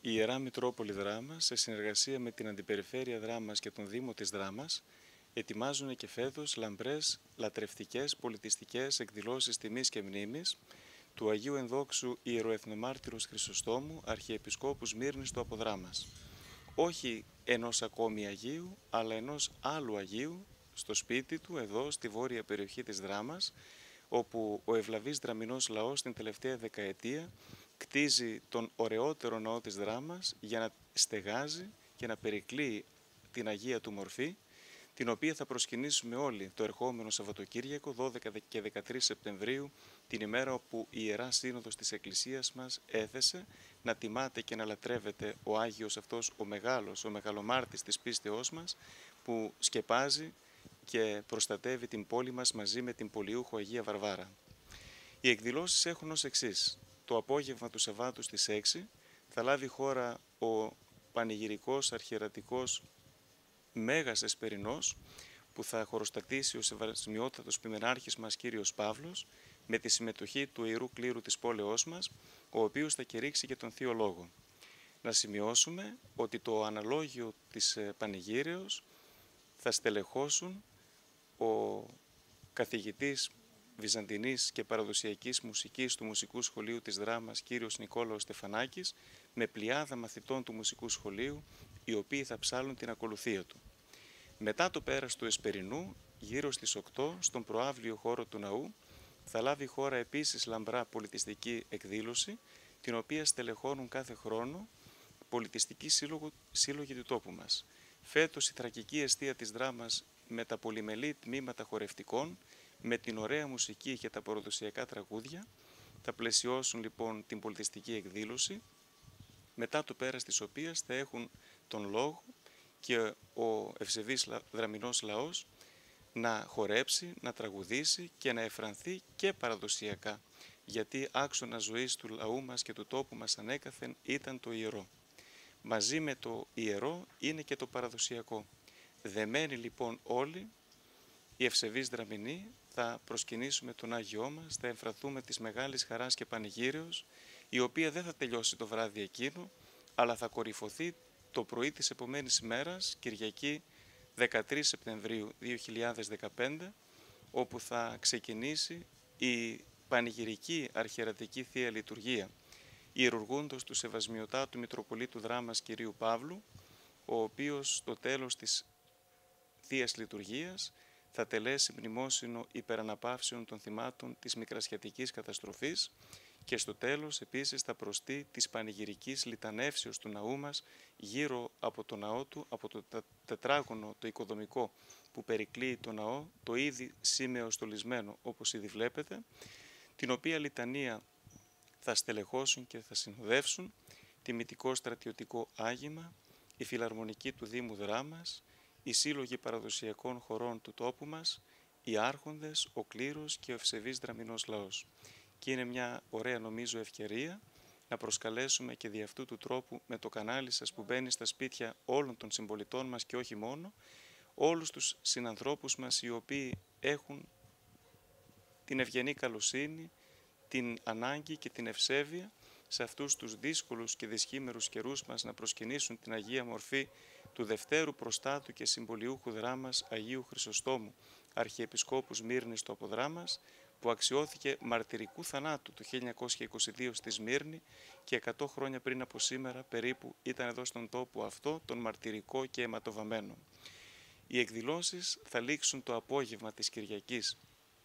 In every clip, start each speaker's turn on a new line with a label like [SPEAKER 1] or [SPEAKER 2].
[SPEAKER 1] Η Ιερά Μητρόπολη Δράμας, σε συνεργασία με την Αντιπεριφέρεια Δράμας και τον Δήμο της Δράμας, ετοιμάζουν και φέτος λαμπρές, λατρευτικές, πολιτιστικές εκδηλώσεις τιμής και μνήμης του Αγίου Ενδόξου Ιεροεθνομάρτυρος Χρυσοστόμου, Αρχιεπισκόπου Σμύρνης του Αποδράμας. Όχι ενός ακόμη Αγίου, αλλά ενός άλλου Αγίου, στο σπίτι του, εδώ στη βόρεια περιοχή της Δράμας, όπου ο ευλαβής δραμηνός λαός την τελευταία δεκαετία κτίζει τον ωραιότερο ναό της Δράμας για να στεγάζει και να περικλείει την Αγία του μορφή, την οποία θα προσκυνήσουμε όλοι το ερχόμενο Σαββατοκύριακο 12 και 13 Σεπτεμβρίου, την ημέρα όπου η Ιερά Σύνοδος της Εκκλησίας μας έθεσε να τιμάται και να λατρεύεται ο Άγιος αυτός, ο μεγάλος, ο μεγαλομάρτης της πίστεώς μας, που σκεπάζει και προστατεύει την πόλη μας μαζί με την πολιούχο Αγία Βαρβάρα. Οι εκδηλώσεις έχουν ως εξής. Το απόγευμα του Σαββάτου στις 6 θα λάβει χώρα ο πανηγυρικός αρχιερατικός Μέγας Εσπερινός, που θα χωροστατήσει ο Σεβασμιότατος Ποιμενάρχης μας Κύριος Παύλος, με τη συμμετοχή του Ιερού Κλήρου της πόλεως μας, ο οποίος θα κηρύξει και τον Θείο Λόγο. Να σημειώσουμε ότι το αναλόγιο της πανηγύρεως θα στελεχώσουν ο καθηγητής βυζαντινής και παραδοσιακής μουσικής του Μουσικού Σχολείου της Δράμας, κύριος Νικόλαος Στεφανάκης, με πλειάδα μαθητών του Μουσικού Σχολείου, οι οποίοι θα ψάλουν την ακολουθία του. Μετά το πέρας του Εσπερινού, γύρω στις 8, στον προαύλιο χώρο του ναού, θα λάβει χώρα επίσης λαμπρά πολιτιστική εκδήλωση, την οποία στελεχώνουν κάθε χρόνο πολιτιστικοί σύλλογοι του τόπου μας. Φέτος η θρακική εστία της Δράμας με τα πολυμελή τμήματα χορευτικών, με την ωραία μουσική και τα παραδοσιακά τραγούδια, θα πλαισιώσουν λοιπόν την πολιτιστική εκδήλωση, μετά το πέρας της οποίας θα έχουν τον λόγο και ο ευσεβής δραμηνός λαός να χορέψει, να τραγουδήσει και να εφρανθεί και παραδοσιακά, γιατί άξονα ζωής του λαού μας και του τόπου μας ανέκαθεν ήταν το ιερό. Μαζί με το ιερό είναι και το παραδοσιακό. Δεμένοι λοιπόν όλοι, οι ευσεβείς δραμηνοί, θα προσκυνήσουμε τον Άγιό μας, θα εμφραθούμε της μεγάλης χαράς και πανηγύρεως, η οποία δεν θα τελειώσει το βράδυ εκείνο, αλλά θα κορυφωθεί το πρωί της επομένης ημέρας, Κυριακή 13 Σεπτεμβρίου 2015, όπου θα ξεκινήσει η πανηγυρική αρχιερατική Θεία Λειτουργία, ιερουργούντος του Σεβασμιωτάτου Μητροπολίτου Δράμας Κυρίου Παύλου, ο οποίος στο τέλος της Θείας Λειτουργίας θα τελέσει μνημόσυνο υπεραναπαύσεων των θυμάτων της μικρασιατικής καταστροφής και στο τέλος επίσης θα προστεί της πανηγυρικής λιτανεύσεως του ναού μας γύρω από το ναό του, από το τετράγωνο το οικοδομικό που περικλείει το ναό, το ήδη σήμαιο στολισμένο όπως ήδη βλέπετε, την οποία λιτανία θα στελεχώσουν και θα συνοδεύσουν τιμητικό στρατιωτικό άγημα, η φιλαρμονική του Δήμου Δράμας, οι σύλλογοι παραδοσιακών χωρών του τόπου μας, οι άρχοντες, ο κλήρος και ο ευσεβής δραμηνός λαός. Και είναι μια ωραία νομίζω ευκαιρία να προσκαλέσουμε και δι' αυτού του τρόπου με το κανάλι σας που μπαίνει στα σπίτια όλων των συμπολιτών μας και όχι μόνο, όλους τους συνανθρώπους μας οι οποίοι έχουν την ευγενή καλοσύνη, την ανάγκη και την ευσέβεια σε αυτούς τους δύσκολους και δυσχήμερους καιρούς μας να προσκυνήσουν την Αγία Μορφή του Δευτέρου Προστάτου και Συμπολιούχου Δράμας Αγίου Χρυσοστόμου, Αρχιεπισκόπου Σμύρνης του Αποδράμας, που αξιώθηκε μαρτυρικού θανάτου το 1922 στη Σμύρνη και 100 χρόνια πριν από σήμερα περίπου ήταν εδώ στον τόπο αυτό, τον μαρτυρικό και αιματοβαμμένο. Οι εκδηλώσεις θα λήξουν το απόγευμα της Κυριακής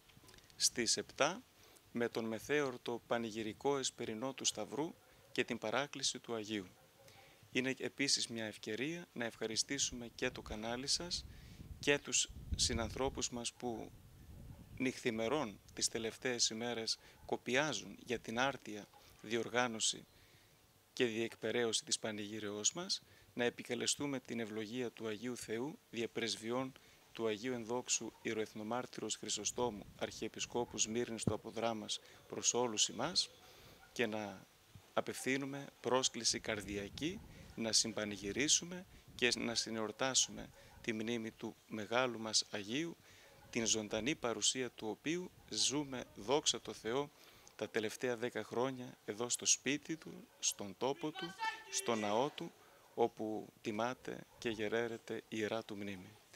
[SPEAKER 1] στις 7 με τον μεθέορτο πανηγυρικό εσπερινό του Σταυρού και την παράκληση του Αγίου. Είναι επίσης μια ευκαιρία να ευχαριστήσουμε και το κανάλι σας και τους συνανθρώπους μας που νυχθημερών τις τελευταίες ημέρες κοπιάζουν για την άρτια διοργάνωση και διεκπεραίωση της πανηγύρεώς μας, να επικαλεστούμε την ευλογία του Αγίου Θεού διαπρεσβειών του Αγίου Ενδόξου Ιεροεθνομάρτυρος Χρυσοστόμου Αρχιεπισκόπου Σμύρνης του Αποδράμας προς όλους εμάς και να απευθύνουμε πρόσκληση καρδιακή να συμπανηγυρίσουμε και να συνεορτάσουμε τη μνήμη του μεγάλου μας Αγίου, την ζωντανή παρουσία του οποίου ζούμε, δόξα τω Θεώ, τα τελευταία 10 χρόνια εδώ στο σπίτι του, στον τόπο του, στο ναό του, όπου τιμάται και γεραίρεται η ιερά του μνήμη.